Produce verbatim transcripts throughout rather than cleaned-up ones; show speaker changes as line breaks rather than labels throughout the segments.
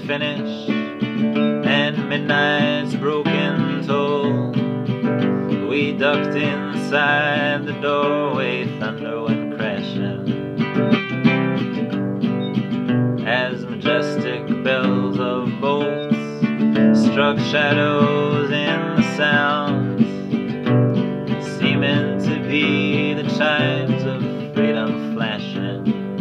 finish, and midnight's broken toll. We ducked inside the doorway, thunder went crashing as majestic bells of bolts struck shadows in the sounds, seeming to be the chimes of freedom flashing,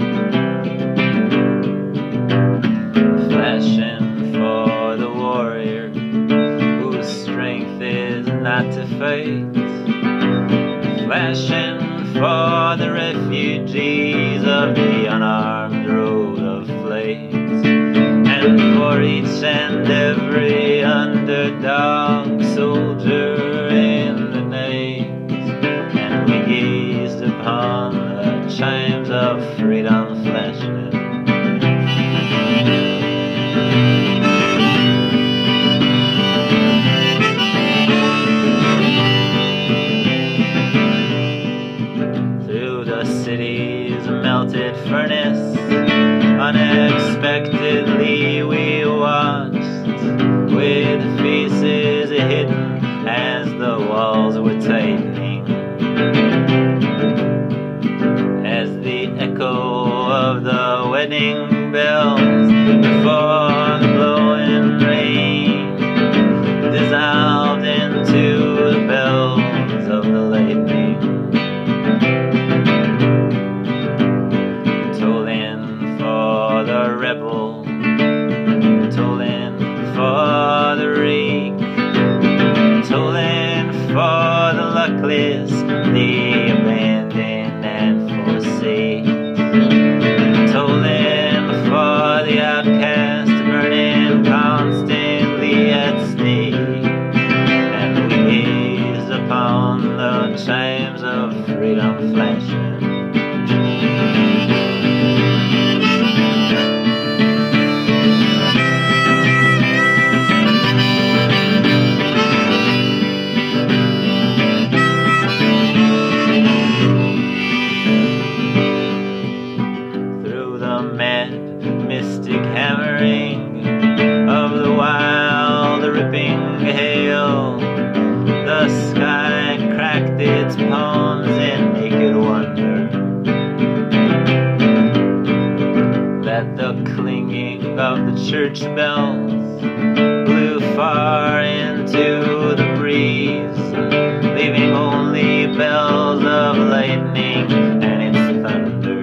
flashing for the warrior whose strength is not to fight, flashing for the refugees of the unarmed road of flight, and for each and every underdog soldier in the night. And we gazed upon the chimes of freedom flashing. Through the city's melted furnace, unexpectedly we watched, with faces hidden as the walls were tightening, as the echo of the wedding bells before the blowing rain dissolved into the bells of the lightning, tolling for the rebel, tolling for the rake, tolling for the luckless, the abandoned and forsaken, tolling for the outcast burning constantly at stake. And we gazed upon the chimes of freedom flashing. Mystic hammering of the wild ripping hail, the sky cracked its palms in naked wonder that the clinging of the church bells blew far into the breeze, leaving only bells of lightning and its thunder,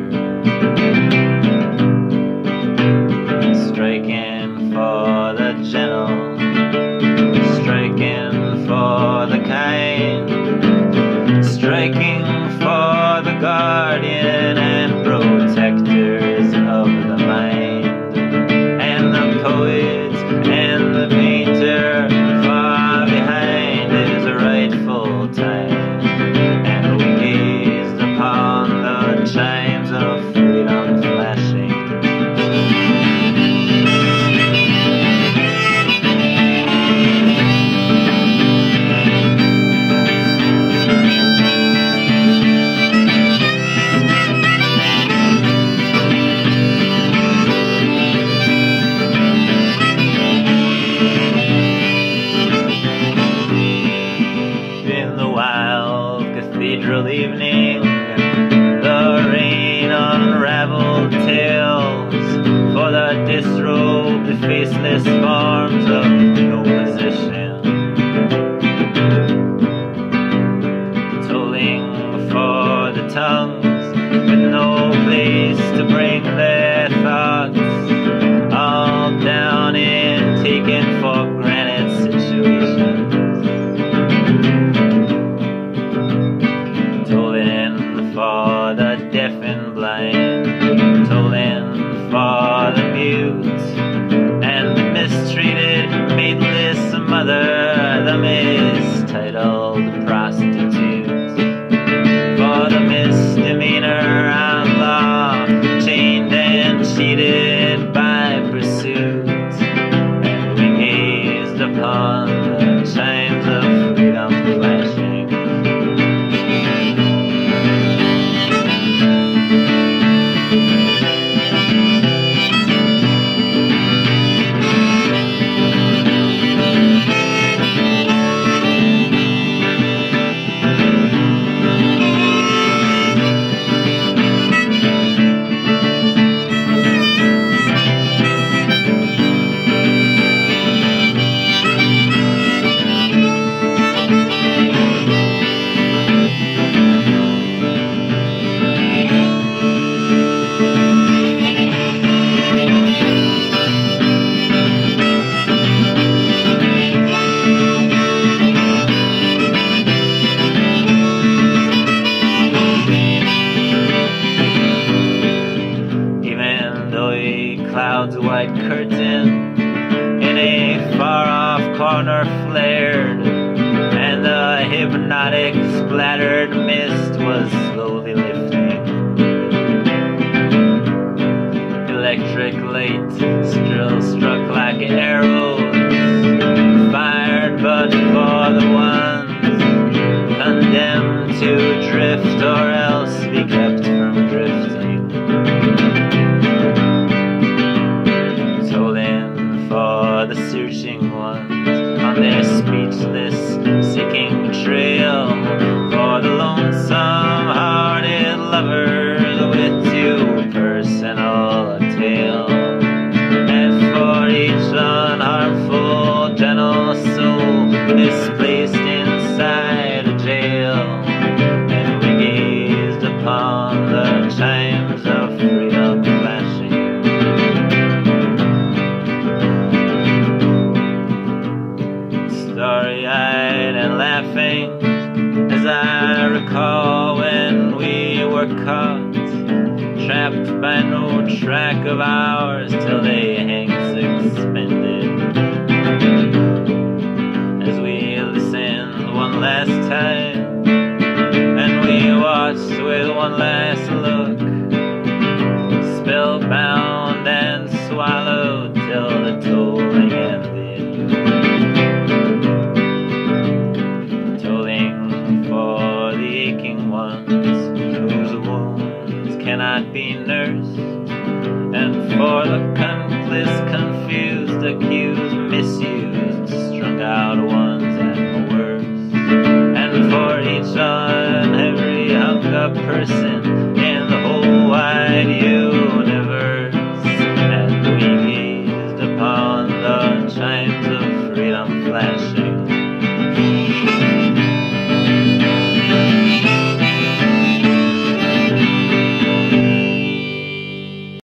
striking for the gentle, striking for the kind, striking for the guardian and protectors of the mind, and the poet and the painter far behind his rightful time. And we gazed upon the chimes of freedom flashing. Cathedral evening, the rain unraveled tales for the disrobed, faceless forms of no position, tolling for the tongues with no place to bring their thoughts, all down in taken for granted situations, for the deaf and blind, tolling for the mute and the mistreated maidless mother, the mistitled prostitute, for the misdemeanor outlaw chained and Hollywood's white curtain in a far-off corner flared, and the hypnotic splattered mist was slowly lifting. Electric light still struck like arrows, fired but for the ones condemned to drift or else be kept from drifting. Tolling for the searching ones on their speechless, seeking trail, for the lonesome-hearted lovers with too personal a tale, and for each unharmful, gentle soul displaced inside a jail. And we gazed upon the chimes of freedom flashing. Starry-eyed and laughing, as I recall when we were caught, trapped by no track of ours till they hang suspended. As we listened one last time, and we watched with one last look, spellbound and swallowed till the tolling ended. Whose wounds cannot be nursed, and for the conflicts confused, accused, misused, strung out ones at the worst, and for each one, every hung up person